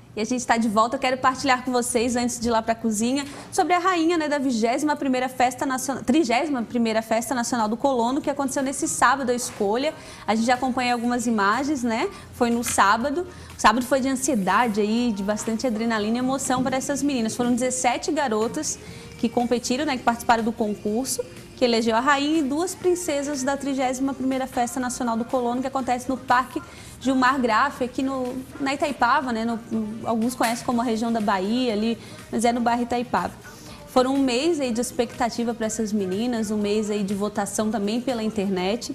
E a gente está de volta. Eu quero partilhar com vocês, antes de ir lá para a cozinha, sobre a rainha, né, da 21ª Festa Nacional, 31ª Festa Nacional do Colono, que aconteceu nesse sábado, a escolha. A gente já acompanha algumas imagens, né? Foi no sábado. O sábado foi de ansiedade aí, de bastante adrenalina e emoção para essas meninas. Foram 17 garotas que competiram, né, que participaram do concurso, que elegeu a rainha e 2 princesas da 31ª Festa Nacional do Colono, que acontece no Parque Gilmar Graff, aqui na Itaipava, né? Alguns conhecem como a região da Bahia, ali, mas é no bairro Itaipava. Foram um mês aí de expectativa para essas meninas, um mês aí de votação também pela internet.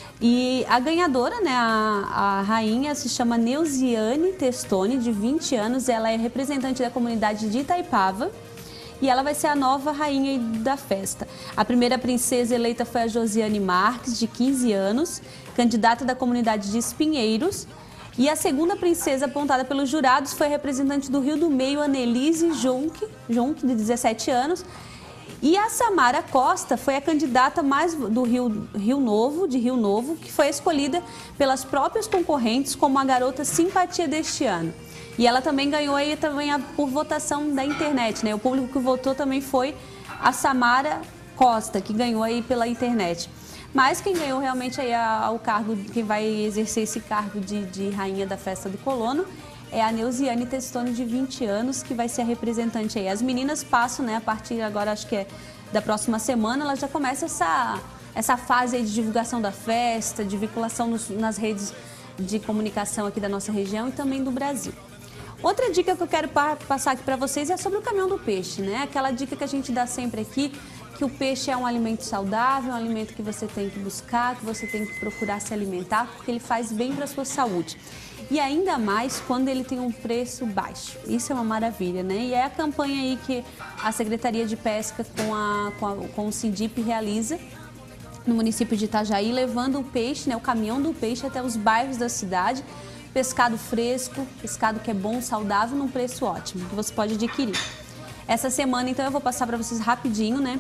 E a ganhadora, né, a rainha, se chama Neuziane Testoni, de 20 anos, ela é representante da comunidade de Itaipava. E ela vai ser a nova rainha da festa. A primeira princesa eleita foi a Josiane Marques, de 15 anos, candidata da comunidade de Espinheiros. E a segunda princesa apontada pelos jurados foi a representante do Rio do Meio, Annelise Jonque, de 17 anos. E a Samara Costa foi a candidata mais do Rio Novo, que foi escolhida pelas próprias concorrentes como a garota simpatia deste ano. E ela também ganhou aí por votação da internet, né? O público que votou também foi a Samara Costa, que ganhou aí pela internet. Mas quem ganhou realmente aí o cargo, quem vai exercer esse cargo de rainha da festa do Colono, é a Neuziane Testoni, de 20 anos, que vai ser a representante aí. As meninas passam, né, a partir agora, acho que é da próxima semana, ela já começa essa fase aí de divulgação da festa, de vinculação nas redes de comunicação aqui da nossa região e também do Brasil. Outra dica que eu quero passar aqui para vocês é sobre o caminhão do peixe, né? Aquela dica que a gente dá sempre aqui, que o peixe é um alimento saudável, um alimento que você tem que buscar, que você tem que procurar se alimentar, porque ele faz bem para a sua saúde. E ainda mais quando ele tem um preço baixo. Isso é uma maravilha, né? E é a campanha aí que a Secretaria de Pesca com o Sindip realiza no município de Itajaí, levando o peixe, né, o caminhão do peixe até os bairros da cidade. Pescado fresco, pescado que é bom, saudável, num preço ótimo, que você pode adquirir. Essa semana, então, eu vou passar para vocês rapidinho, né,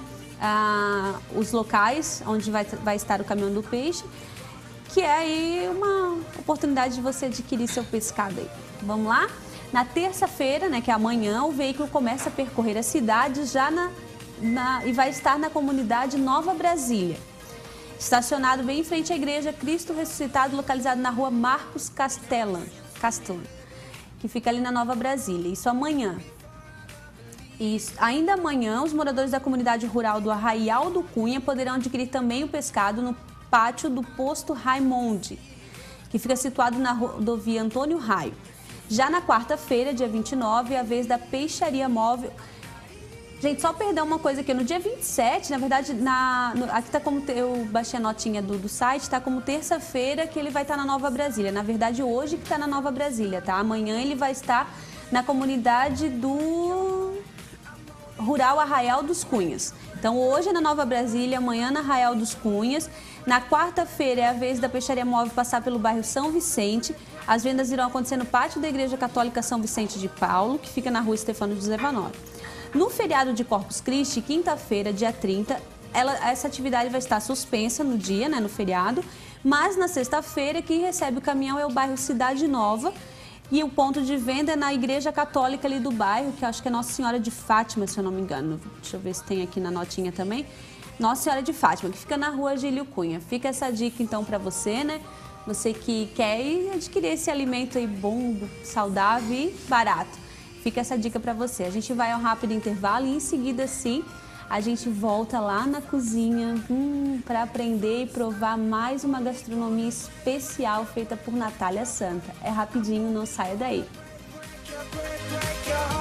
os locais onde vai estar o caminhão do peixe, que é aí uma oportunidade de você adquirir seu pescado aí. Vamos lá? Na terça-feira, né, que é amanhã, o veículo começa a percorrer a cidade e vai estar na comunidade Nova Brasília. Estacionado bem em frente à igreja Cristo Ressuscitado, localizado na rua Marcos Castellan, que fica ali na Nova Brasília. Isso amanhã. E ainda amanhã, os moradores da comunidade rural do Arraial do Cunha poderão adquirir também o pescado no pátio do posto Raimonde, que fica situado na rodovia Antônio Raio. Já na quarta-feira, dia 29, é a vez da peixaria móvel. Gente, só perdão uma coisa aqui, no dia 27, na verdade, aqui tá como, eu baixei a notinha do site, tá como terça-feira que ele vai estar na Nova Brasília. Na verdade, hoje que tá na Nova Brasília, tá? Amanhã ele vai estar na comunidade do Rural Arraial dos Cunhas. Então, hoje é na Nova Brasília, amanhã na Arraial dos Cunhas. Na quarta-feira é a vez da peixaria móvel passar pelo bairro São Vicente. As vendas irão acontecer no pátio da Igreja Católica São Vicente de Paulo, que fica na rua Stefano José Vanoli. No feriado de Corpus Christi, quinta-feira, dia 30, essa atividade vai estar suspensa no dia, né, no feriado, mas na sexta-feira quem recebe o caminhão é o bairro Cidade Nova e o ponto de venda é na Igreja Católica ali do bairro, que eu acho que é Nossa Senhora de Fátima, se eu não me engano. Deixa eu ver se tem aqui na notinha também. Nossa Senhora de Fátima, que fica na rua Gílio Cunha. Fica essa dica então para você, né? Você que quer adquirir esse alimento aí bom, saudável e barato. Fica essa dica para você. A gente vai a um rápido intervalo e em seguida, sim, a gente volta lá na cozinha para aprender e provar mais uma gastronomia especial feita por Natália Santa. É rapidinho, não saia daí.